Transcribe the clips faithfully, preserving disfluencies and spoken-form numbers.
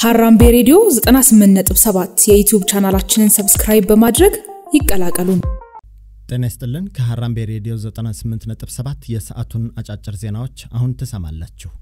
ሀራምቤ ሬዲዮ ዘጠና ስምንት ነጥብ ሰባት የዩቲዩብ ቻናላችንን ሰብስክራይብ በማድረግ ይቀላቀሉ። ጤና ይስጥልን ከሀራምቤ ሬዲዮ ዘጠና ስምንት ነጥብ ሰባት የሰዓቱን አጫጭር ዜናዎች አሁን ተሰማላችሁ።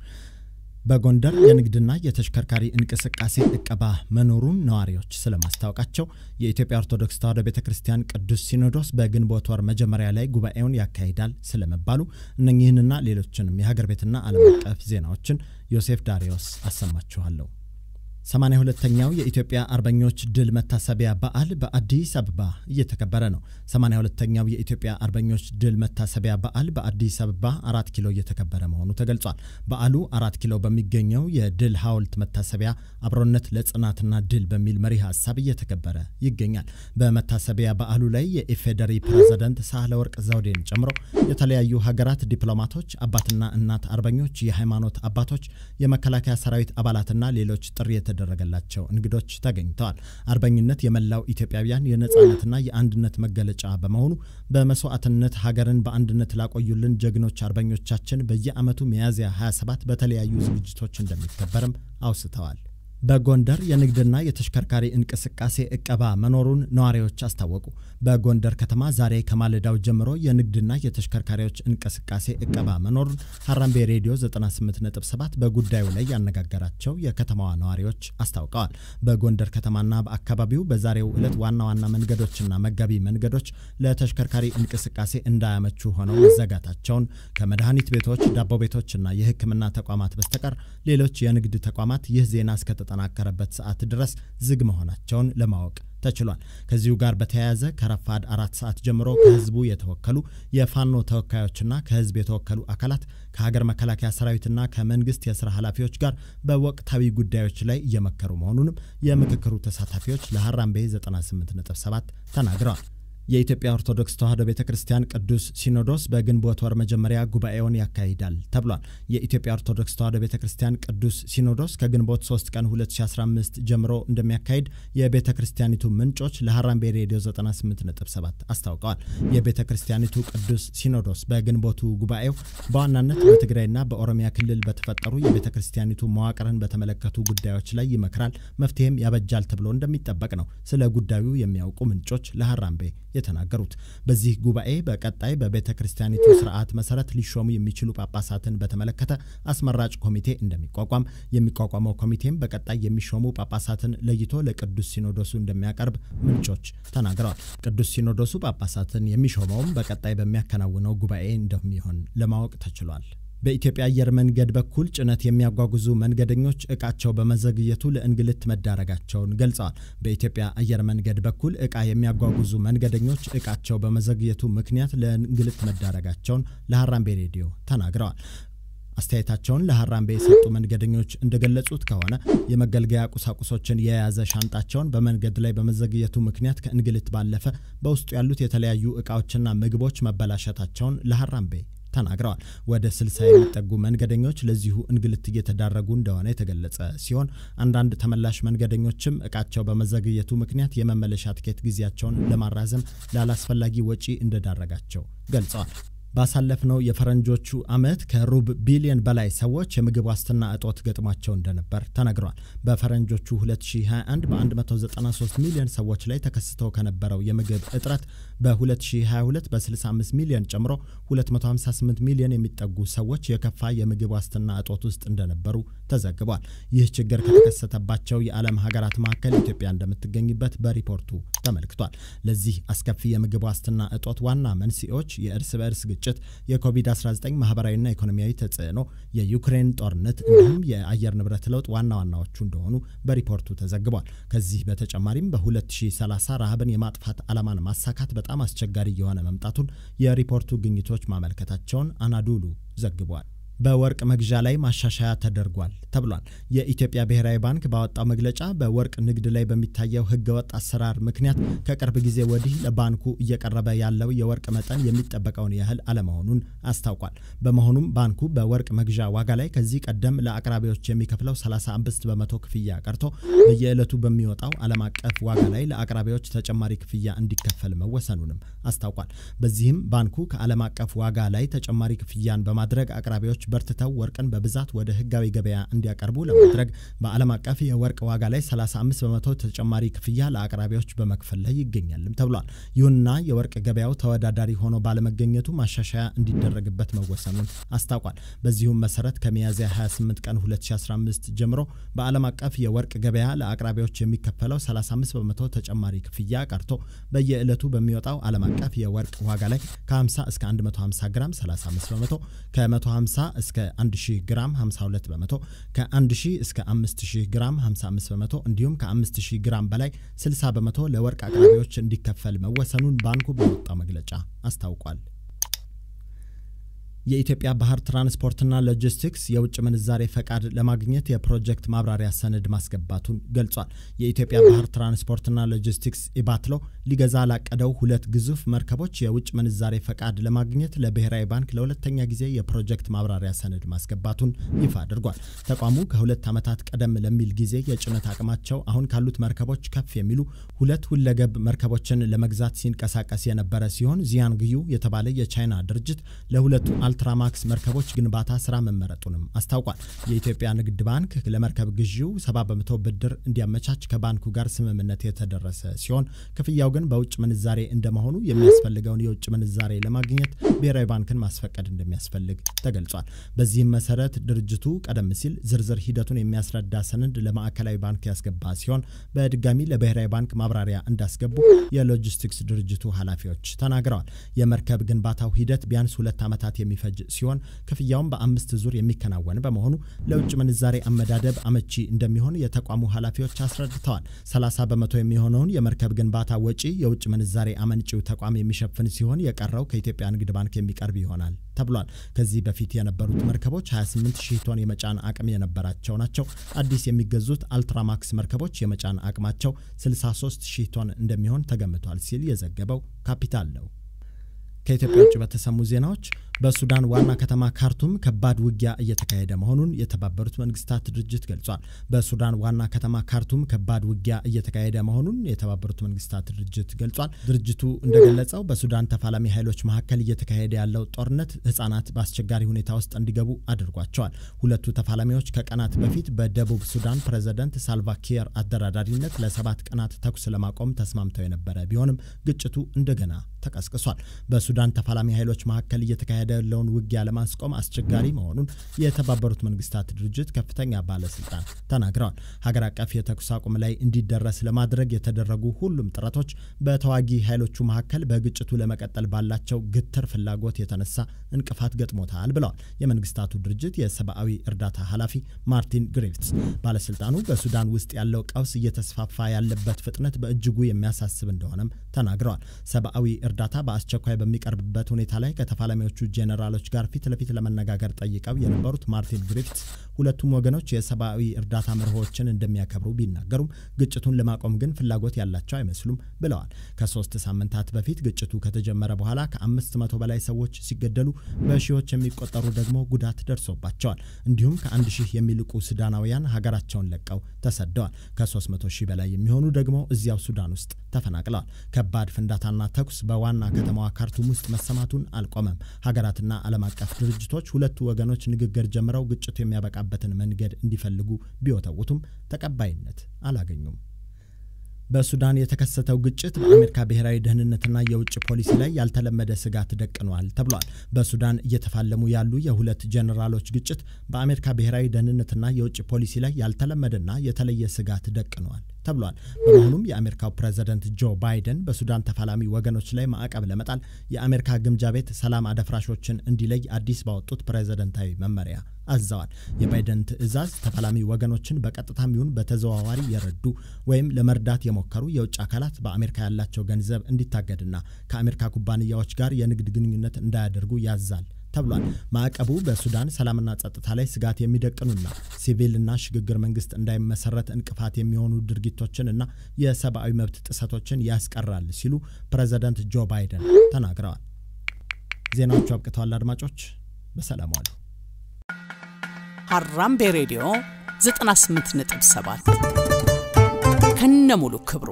በጎንደር የንግድና የተሽከርካሪ እንቅስቃሴ እቀባ መኖሩን ነዋሪዎች ስለማስታወቃቸው የኢትዮጵያ ኦርቶዶክስ ተዋሕዶ ቤተክርስቲያን ቅዱስ ሲኖዶስ በግንቦት ወር መጀመሪያ ላይ ጉባኤውን ያካሂዳል ስለመባሉ እነኚህንና ሌሎችንም የሀገር ቤትና ዓለም አቀፍ ዜናዎችን ዮሴፍ ዳሪዮስ አሰማችኋለሁ። ሰማንያ ሁለተኛው የኢትዮጵያ አርበኞች ድል መታሰቢያ በዓል በአዲስ አበባ እየተከበረ ነው። ሰማንያ ሁለተኛው የኢትዮጵያ አርበኞች ድል መታሰቢያ በዓል በአዲስ አበባ አራት ኪሎ እየተከበረ መሆኑ ተገልጿል። በዓሉ አራት ኪሎ በሚገኘው የድል ሐውልት መታሰቢያ አብሮነት ለጽናትና ድል በሚል መሪ ሐሳብ እየተከበረ ይገኛል። በመታሰቢያ በዓሉ ላይ የኢፌዴሪ ፕሬዝዳንት ሳህለወርቅ ዘውዴን ጨምሮ የተለያዩ ሀገራት ዲፕሎማቶች፣ አባትና እናት አርበኞች፣ የሃይማኖት አባቶች፣ የመከላከያ ሰራዊት አባላትና ሌሎች ጥሪ የተደረገላቸው እንግዶች ተገኝተዋል። አርበኝነት የመላው ኢትዮጵያውያን የነጻነትና የአንድነት መገለጫ በመሆኑ በመስዋዕትነት ሀገርን በአንድነት ላቆዩልን ጀግኖች አርበኞቻችን በየዓመቱ ሚያዝያ ሃያ ሰባት በተለያዩ ዝግጅቶች እንደሚከበርም አውስተዋል። በጎንደር የንግድና የተሽከርካሪ እንቅስቃሴ እቀባ መኖሩን ነዋሪዎች አስታወቁ። በጎንደር ከተማ ዛሬ ከማለዳው ጀምሮ የንግድና የተሽከርካሪዎች እንቅስቃሴ እቀባ መኖሩን ሀራምቤ ሬዲዮ ዘጠና ስምንት ነጥብ ሰባት በጉዳዩ ላይ ያነጋገራቸው የከተማዋ ነዋሪዎች አስታውቀዋል። በጎንደር ከተማና በአካባቢው በዛሬው ዕለት ዋና ዋና መንገዶችና መጋቢ መንገዶች ለተሽከርካሪ እንቅስቃሴ እንዳያመቹ ሆነው መዘጋታቸውን ከመድኃኒት ቤቶች፣ ዳቦ ቤቶችና የሕክምና ተቋማት በስተቀር ሌሎች የንግድ ተቋማት ይህ ዜና እስከ ተጠናከረበት ሰዓት ድረስ ዝግ መሆናቸውን ለማወቅ ተችሏል። ከዚሁ ጋር በተያያዘ ከረፋድ አራት ሰዓት ጀምሮ ከህዝቡ የተወከሉ የፋኖ ተወካዮችና ከህዝብ የተወከሉ አካላት ከሀገር መከላከያ ሰራዊትና ከመንግስት የሥራ ኃላፊዎች ጋር በወቅታዊ ጉዳዮች ላይ እየመከሩ መሆኑንም የምክክሩ ተሳታፊዎች ለሀራምቤ ዘጠና ስምንት ነጥብ ሰባት ተናግረዋል። የኢትዮጵያ ኦርቶዶክስ ተዋሕዶ ቤተክርስቲያን ቅዱስ ሲኖዶስ በግንቦት ወር መጀመሪያ ጉባኤውን ያካሂዳል ተብሏል። የኢትዮጵያ ኦርቶዶክስ ተዋሕዶ ቤተክርስቲያን ቅዱስ ሲኖዶስ ከግንቦት ሶስት ቀን ሁለት ሺህ አስራ አምስት ጀምሮ እንደሚያካሂድ የቤተክርስቲያኒቱ ምንጮች ለሀራምቤ ሬዲዮ ዘጠና ስምንት ነጥብ ሰባት አስታውቀዋል። የቤተክርስቲያኒቱ ቅዱስ ሲኖዶስ በግንቦቱ ጉባኤው በዋናነት በትግራይና በኦሮሚያ ክልል በተፈጠሩ የቤተክርስቲያኒቱ መዋቅርን በተመለከቱ ጉዳዮች ላይ ይመክራል፣ መፍትሄም ያበጃል ተብሎ እንደሚጠበቅ ነው ስለ ጉዳዩ የሚያውቁ ምንጮች ለሀራምቤ የተናገሩት። በዚህ ጉባኤ በቀጣይ በቤተክርስቲያኒቱ ስርዓት መሰረት ሊሾሙ የሚችሉ ጳጳሳትን በተመለከተ አስመራጭ ኮሚቴ እንደሚቋቋም፣ የሚቋቋመው ኮሚቴም በቀጣይ የሚሾሙ ጳጳሳትን ለይቶ ለቅዱስ ሲኖዶሱ እንደሚያቀርብ ምንጮች ተናግረዋል። ቅዱስ ሲኖዶሱ ጳጳሳትን የሚሾመውም በቀጣይ በሚያከናውነው ጉባኤ እንደሚሆን ለማወቅ ተችሏል። በኢትዮጵያ አየር መንገድ በኩል ጭነት የሚያጓጉዙ መንገደኞች እቃቸው በመዘግየቱ ለእንግልት መዳረጋቸውን ገልጸዋል። በኢትዮጵያ አየር መንገድ በኩል እቃ የሚያጓጉዙ መንገደኞች እቃቸው በመዘግየቱ ምክንያት ለእንግልት መዳረጋቸውን ለሀራምቤ ሬዲዮ ተናግረዋል። አስተያየታቸውን ለሀራምቤ የሰጡ መንገደኞች እንደገለጹት ከሆነ የመገልገያ ቁሳቁሶችን የያዘ ሻንጣቸውን በመንገድ ላይ በመዘግየቱ ምክንያት ከእንግልት ባለፈ በውስጡ ያሉት የተለያዩ እቃዎችና ምግቦች መበላሸታቸውን ለሀራምቤ ተናግረዋል። ወደ ስልሳ የሚጠጉ መንገደኞች ለዚሁ እንግልት እየተዳረጉ እንደሆነ የተገለጸ ሲሆን አንዳንድ ተመላሽ መንገደኞችም እቃቸው በመዘግየቱ ምክንያት የመመለሻ ትኬት ጊዜያቸውን ለማራዘም ላላስፈላጊ ወጪ እንደዳረጋቸው ገልጸዋል። ባሳለፍነው የፈረንጆቹ አመት ከሩብ ቢሊዮን በላይ ሰዎች የምግብ ዋስትና እጦት ገጥሟቸው እንደነበር ተነግሯል። በፈረንጆቹ ሁለት ሺህ ሃያ አንድ በ193 ሚሊዮን ሰዎች ላይ ተከስቶ ከነበረው የምግብ እጥረት በሁለት ሺህ ሃያ ሁለት በ65 ሚሊዮን ጨምሮ ሁለት መቶ ሃምሳ ስምንት ሚሊዮን የሚጠጉ ሰዎች የከፋ የምግብ ዋስትና እጦት ውስጥ እንደነበሩ ተዘግቧል። ይህ ችግር ከተከሰተባቸው የዓለም ሀገራት መካከል ኢትዮጵያ እንደምትገኝበት በሪፖርቱ ተመልክቷል። ለዚህ አስከፊ የምግብ ዋስትና እጦት ዋና መንስኤዎች የእርስ በእርስ ግጭት፣ የኮቪድ አስራ ዘጠኝ ማህበራዊና ኢኮኖሚያዊ ተጽዕኖ፣ የዩክሬን ጦርነት እንዲሁም የአየር ንብረት ለውጥ ዋና ዋናዎቹ እንደሆኑ በሪፖርቱ ተዘግቧል። ከዚህ በተጨማሪም በ2030 ረሃብን የማጥፋት ዓላማን ማሳካት በጣም አስቸጋሪ የሆነ መምጣቱን የሪፖርቱ ግኝቶች ማመልከታቸውን አናዱሉ ዘግቧል። በወርቅ መግዣ ላይ ማሻሻያ ተደርጓል ተብሏል። የኢትዮጵያ ብሔራዊ ባንክ ባወጣው መግለጫ በወርቅ ንግድ ላይ በሚታየው ህገወጥ አሰራር ምክንያት ከቅርብ ጊዜ ወዲህ ለባንኩ እየቀረበ ያለው የወርቅ መጠን የሚጠበቀውን ያህል አለመሆኑን አስታውቋል። በመሆኑም ባንኩ በወርቅ መግዣ ዋጋ ላይ ከዚህ ቀደም ለአቅራቢዎች የሚከፍለው ሰላሳ አምስት በመቶ ክፍያ ቀርቶ በየዕለቱ በሚወጣው ዓለም አቀፍ ዋጋ ላይ ለአቅራቢዎች ተጨማሪ ክፍያ እንዲከፈል መወሰኑንም አስታውቋል። በዚህም ባንኩ ከዓለም አቀፍ ዋጋ ላይ ተጨማሪ ክፍያን በማድረግ አቅራቢዎች በርትተው ወርቅን በብዛት ወደ ህጋዊ ገበያ እንዲያቀርቡ ለማድረግ በዓለም አቀፍ የወርቅ ዋጋ ላይ ሰላሳ አምስት በመቶ ተጨማሪ ክፍያ ለአቅራቢዎች በመክፈል ላይ ይገኛልም ተብሏል። ይሁንና የወርቅ ገበያው ተወዳዳሪ ሆኖ ባለመገኘቱ ማሻሻያ እንዲደረግበት መወሰኑን አስታውቋል። በዚሁም መሰረት ከሚያዝያ ሃያ ስምንት ቀን ሁለት ሺህ አስራ አምስት ጀምሮ በዓለም አቀፍ የወርቅ ገበያ ለአቅራቢዎች የሚከፈለው ሰላሳ አምስት በመቶ ተጨማሪ ክፍያ ቀርቶ በየዕለቱ በሚወጣው ዓለም አቀፍ የወርቅ ዋጋ ላይ ከ50 እስከ አንድ መቶ ሃምሳ ግራም ሰላሳ አምስት በመቶ ከመቶ ሃምሳ እስከ አንድ ሺህ ግራም ሃምሳ ሁለት በመቶ ከአንድ ሺህ እስከ አምስት ሺህ ግራም ሃምሳ አምስት በመቶ እንዲሁም ከአምስት ሺህ ግራም በላይ ስልሳ በመቶ ለወርቅ አቅራቢዎች እንዲከፈል መወሰኑን ባንኩ በወጣው መግለጫ አስታውቋል። የኢትዮጵያ ባህር ትራንስፖርትና ሎጂስቲክስ የውጭ ምንዛሬ ፈቃድ ለማግኘት የፕሮጀክት ማብራሪያ ሰነድ ማስገባቱን ገልጿል። የኢትዮጵያ ባህር ትራንስፖርትና ሎጂስቲክስ ኢባትሎ ሊገዛ ላቀደው ሁለት ግዙፍ መርከቦች የውጭ ምንዛሬ ፈቃድ ለማግኘት ለብሔራዊ ባንክ ለሁለተኛ ጊዜ የፕሮጀክት ማብራሪያ ሰነድ ማስገባቱን ይፋ አድርጓል። ተቋሙ ከሁለት ዓመታት ቀደም ለሚል ጊዜ የጭነት አቅማቸው አሁን ካሉት መርከቦች ከፍ የሚሉ ሁለት ሁለገብ መርከቦችን ለመግዛት ሲንቀሳቀስ የነበረ ሲሆን ዚያንግዩ የተባለ የቻይና ድርጅት ለሁለቱ አልትራማክስ መርከቦች ግንባታ ስራ መመረጡንም አስታውቋል። የኢትዮጵያ ንግድ ባንክ ለመርከብ ግዢው ሰባ በመቶ ብድር እንዲያመቻች ከባንኩ ጋር ስምምነት የተደረሰ ሲሆን ክፍያው ግን በውጭ ምንዛሬ እንደመሆኑ የሚያስፈልገውን የውጭ ምንዛሬ ለማግኘት ብሔራዊ ባንክን ማስፈቀድ እንደሚያስፈልግ ተገልጿል። በዚህም መሰረት ድርጅቱ ቀደም ሲል ዝርዝር ሂደቱን የሚያስረዳ ሰነድ ለማዕከላዊ ባንክ ያስገባ ሲሆን በድጋሚ ለብሔራዊ ባንክ ማብራሪያ እንዳስገቡ የሎጂስቲክስ ድርጅቱ ኃላፊዎች ተናግረዋል። የመርከብ ግንባታው ሂደት ቢያንስ ሁለት ዓመታት የሚፈጅ ሲሆን ክፍያውን በአምስት ዙር የሚከናወን በመሆኑ ለውጭ ምንዛሬ አመዳደብ አመቺ እንደሚሆን የተቋሙ ኃላፊዎች አስረድተዋል። ሰላሳ በመቶ የሚሆነውን የመርከብ ግንባታ ወጪ የውጭ ምንዛሬ አመንጪው ተቋም የሚሸፍን ሲሆን የቀረው ከኢትዮጵያ ንግድ ባንክ የሚቀርብ ይሆናል ተብሏል። ከዚህ በፊት የነበሩት መርከቦች ሃያ ስምንት ሺህ ቶን የመጫን አቅም የነበራቸው ናቸው። አዲስ የሚገዙት አልትራማክስ መርከቦች የመጫን አቅማቸው ስልሳ ሶስት ሺህ ቶን እንደሚሆን ተገምቷል ሲል የዘገበው ካፒታል ነው። ከኢትዮጵያ ውጭ በተሰሙ ዜናዎች በሱዳን ዋና ከተማ ካርቱም ከባድ ውጊያ እየተካሄደ መሆኑን የተባበሩት መንግስታት ድርጅት ገልጿል። በሱዳን ዋና ከተማ ካርቱም ከባድ ውጊያ እየተካሄደ መሆኑን የተባበሩት መንግስታት ድርጅት ገልጿል። ድርጅቱ እንደገለጸው በሱዳን ተፋላሚ ኃይሎች መካከል እየተካሄደ ያለው ጦርነት ህፃናት በአስቸጋሪ ሁኔታ ውስጥ እንዲገቡ አድርጓቸዋል። ሁለቱ ተፋላሚዎች ከቀናት በፊት በደቡብ ሱዳን ፕሬዝዳንት ሳልቫ ኪር አደራዳሪነት ለሰባት ቀናት ተኩስ ለማቆም ተስማምተው የነበረ ቢሆንም ግጭቱ እንደገና ተቀስቅሷል። በሱዳን ተፋላሚ ኃይሎች መካከል እየተካሄደ ያለውን ውጊያ ለማስቆም አስቸጋሪ መሆኑን የተባበሩት መንግስታት ድርጅት ከፍተኛ ባለስልጣን ተናግረዋል። ሀገር አቀፍ የተኩስ አቁም ላይ እንዲደረስ ለማድረግ የተደረጉ ሁሉም ጥረቶች በተዋጊ ኃይሎቹ መካከል በግጭቱ ለመቀጠል ባላቸው ግትር ፍላጎት የተነሳ እንቅፋት ገጥሞታል ብለዋል የመንግስታቱ ድርጅት የሰብአዊ እርዳታ ኃላፊ ማርቲን ግሪፍትስ። ባለስልጣኑ በሱዳን ውስጥ ያለው ቀውስ እየተስፋፋ ያለበት ፍጥነት በእጅጉ የሚያሳስብ እንደሆነም ተናግረዋል። ሰብአዊ እርዳታ በአስቸኳይ በሚቀርብበት ሁኔታ ላይ ከተፋላሚዎቹ ጄኔራሎች ጋር ፊት ለፊት ለመነጋገር ጠይቀው የነበሩት ማርቲን ግሪፍትስ ሁለቱም ወገኖች የሰብአዊ እርዳታ መርሆችን እንደሚያከብሩ ቢናገሩም ግጭቱን ለማቆም ግን ፍላጎት ያላቸው አይመስሉም ብለዋል። ከሶስት ሳምንታት በፊት ግጭቱ ከተጀመረ በኋላ ከአምስት መቶ በላይ ሰዎች ሲገደሉ በሺዎች የሚቆጠሩ ደግሞ ጉዳት ደርሶባቸዋል። እንዲሁም ከአንድ ሺህ የሚልቁ ሱዳናውያን ሀገራቸውን ለቀው ተሰደዋል። ከሶስት መቶ ሺህ በላይ የሚሆኑ ደግሞ እዚያው ሱዳን ውስጥ ተፈናቅለዋል። ከባድ ፍንዳታና ተኩስ በዋና ከተማዋ ካርቱም ውስጥ መሰማቱን አልቆመም። ሀገራትና ዓለም አቀፍ ድርጅቶች ሁለቱ ወገኖች ንግግር ጀምረው ግጭቱ የሚያበቃበትን መንገድ እንዲፈልጉ ቢወተውቱም ተቀባይነት አላገኙም። በሱዳን የተከሰተው ግጭት በአሜሪካ ብሔራዊ ደህንነትና የውጭ ፖሊሲ ላይ ያልተለመደ ስጋት ደቅኗል ተብሏል። በሱዳን እየተፋለሙ ያሉ የሁለት ጄኔራሎች ግጭት በአሜሪካ ብሔራዊ ደህንነትና የውጭ ፖሊሲ ላይ ያልተለመደና የተለየ ስጋት ደቅኗል ተብሏል። በመሆኑም የአሜሪካው ፕሬዝዳንት ጆ ባይደን በሱዳን ተፋላሚ ወገኖች ላይ ማዕቀብ ለመጣል የአሜሪካ ግምጃ ቤት ሰላም አደፍራሾችን እንዲለይ አዲስ ባወጡት ፕሬዝዳንታዊ መመሪያ አዘዋል። የባይደን ትዕዛዝ ተፋላሚ ወገኖችን በቀጥታም ይሁን በተዘዋዋሪ የረዱ ወይም ለመርዳት የሞከሩ የውጭ አካላት በአሜሪካ ያላቸው ገንዘብ እንዲታገድና ከአሜሪካ ኩባንያዎች ጋር የንግድ ግንኙነት እንዳያደርጉ ያዛል ተብሏል። ማዕቀቡ በሱዳን ሰላምና ጸጥታ ላይ ስጋት የሚደቅኑና ሲቪልና ሽግግር መንግስት እንዳይመሰረት እንቅፋት የሚሆኑ ድርጊቶችንና የሰብአዊ መብት ጥሰቶችን ያስቀራል ሲሉ ፕሬዝዳንት ጆ ባይደን ተናግረዋል። ዜናዎቹ አብቅተዋል። አድማጮች በሰላም ዋሉ። ሀራምቤ ሬዲዮ ዘጠና ስምንት ነጥብ ሰባት ከነሙሉ ክብሩ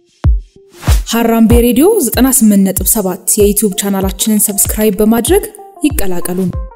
ሀራምቤ ሬዲዮ ዘጠና ስምንት ነጥብ ሰባት የዩቲዩብ ቻናላችንን ሰብስክራይብ በማድረግ ይቀላቀሉ።